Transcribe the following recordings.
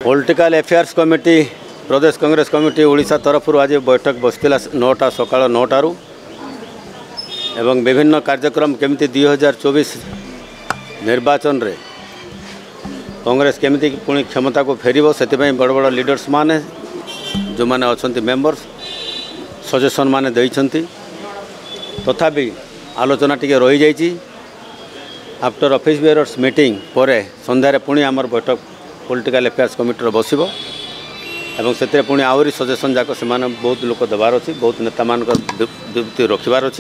Political affairs committee प्रदेश Congress committee Odisha तरफ आज बैठक बसला 9टा सकाळ 9टारू एवं विभिन्न कार्यक्रम केमिति 2024 निर्वाचन रे कांग्रेस केमिति पुणी क्षमता को फेरिबो सेतिपई बड़ बड़ लीडर्स माने जो माने अछंती मेंबर्स सजेशन माने दैछंती तथापि आलोचना टिके रही जाइछि। आफ्टर ऑफिस बेयर्स मीटिंग परे संध्यारे पुणी आमर बैठक पॉलिटिकल अफेयर्स कमिटी बसिबो एवं से पुणी आहरी सजेशन जाक से बहुत लोक देवार अच्छी बहुत नेता मान विवृत्ति रखिबार अच्छी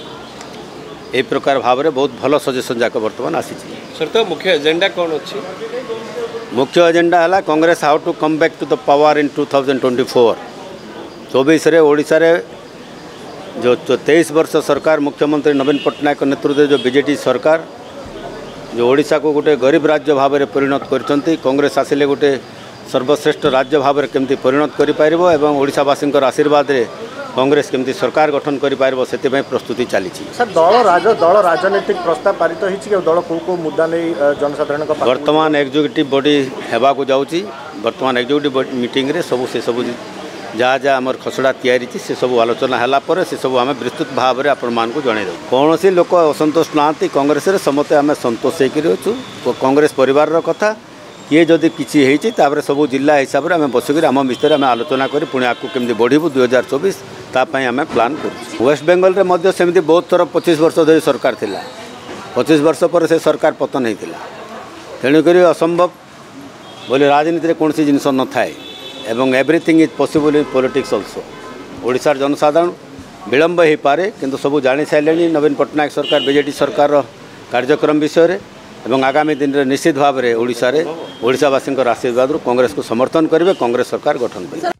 यही प्रकार भाव में बहुत भल सजेशन जाक बर्तमान आसी। सर तो मुख्य एजेंडा कौन अच्छी? मुख्य एजेंडा है Congress how to come back to the power in 2024 24 रे ओडिशा रे जो 23 वर्ष सरकार मुख्यमंत्री नवीन पट्टनायक नेतृत्व जो बीजेडी सरकार जो ओडिशा को गोटे गरीब राज्य भाव में परिणत कर कांग्रेस आसिले गोटे सर्वश्रेष्ठ राज्य भाव में केमती परिणत कर ओडिशावासी आशीर्वाद रे कांग्रेस केमती सरकार गठन कर प्रस्तुति चली। सर दल राजनीतिक प्रस्ताव पारित हो दल को मुद्दा नहीं जनसाधारण वर्तमान एग्जीक्यूटिव बॉडी हेबाकू जाउची वर्तमान एग्जीक्यूटिव मीटिंग रे सब से सब जहाँ जहाँ आमर खसड़ा तैयारी से सब आलोचना है पर से सब आम विस्तृत भाव में आपण मान जान दे कौन सी लोक असंतोष नहांती कांग्रेस रे समस्ते आम संतोष होकर कांग्रेस परिवार कथा किए जदि किसी होती सब जिला हिसाब से आम बसिक आम विषय में आलोचना कर पुणी आपको केमती बढ़ू 2024 तापाई आम प्लां कर वेस्ट बेंगल रे सेमती बहुत थर 25 वर्ष धरी सरकार थिला 25 वर्ष पर से सरकार पतन होता तेणुक असंभव बोले राजनीति कौन सी जिनस न थाए एवं everything is possible in politics also ओडिशार जनसाधारण विलंब हो पारे किंतु सब जानी सारे नवीन पट्टनायक सरकार बीजेडी सरकार कार्यक्रम विषय एवं आगामी दिन में निश्चित भाव में ओडिशावासी आशीर्वाद कांग्रेस को समर्थन करेंगे कांग्रेस सरकार गठन करेंगे।